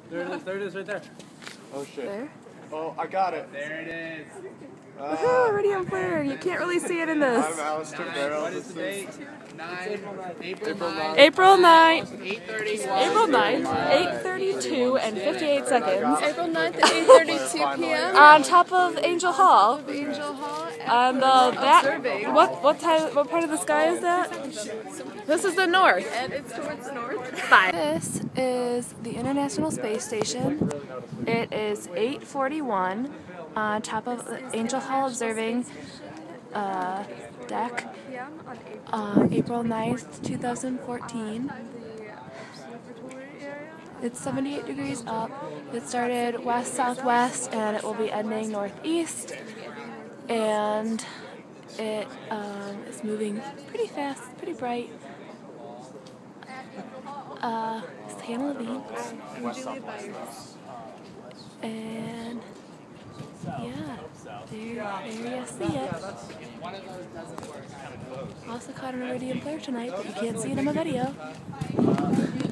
There it is right there. Oh shit. There? Oh, I got it. There it is. Woohoo, Iridium Flare! You can't really see it in this. I'm Alistair Barrow. What is the date? April 9th. April 9th. 8:31. April 9th, 8:32 and 58 seconds. April 9th at 8:32 p.m. On top of Angell Hall. Angell Hall. And what part of the sky is that? This is the north. And it's towards the north. Bye. This is the International Space Station. It is 8:41 on top of the Angell Hall observing deck. April 9th, 2014. It's 78 degrees up. It started west-southwest and it will be ending northeast. And it is moving pretty fast, pretty bright. It's Hannah Levine. And yeah, there you see it. Also caught an Iridium Flare tonight, but you can't see it in my video.